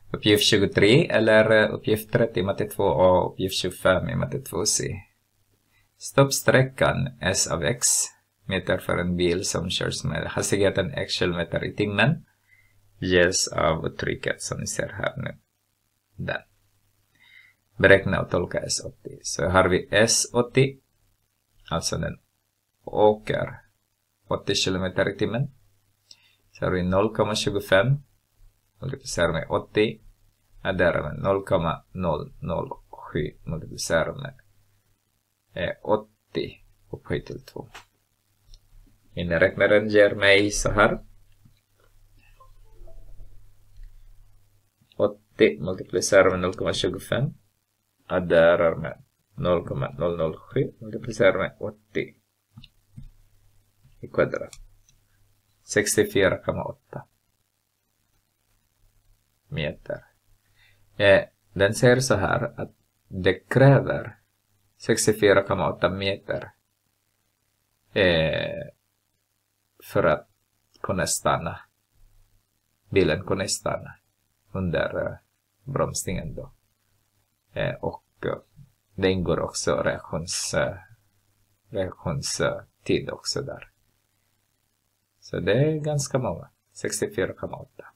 Uppgift 23 eller uppgift 30 i matte 2a och uppgift 25 i matte 2c. Stoppsträckan S av x meter för en bil som körs med hastigheten x kilometer i timmen ges av uttrycket som ni ser här nu. Den. Beräkna och tolka S80. Så har vi S80, alltså den åker 80 kilometer i timmen. Så har vi 0,25 multiplicerar med 80. Där är 0,007 multiplicerar med 80 upphöjt till 2. Inräknaren ger mig så här. 80 multiplicerar med 0,25. Adderar med 0,007 multiplicerar med 80 i kvadrat. 64,8 meter. Den säger så här att det kräver 64,8 meter för att kunna stanna. Bilen kunna stanna under bromsningen då. Och det ingår också reaktionstid också där. Så det är ganska många. 64,8.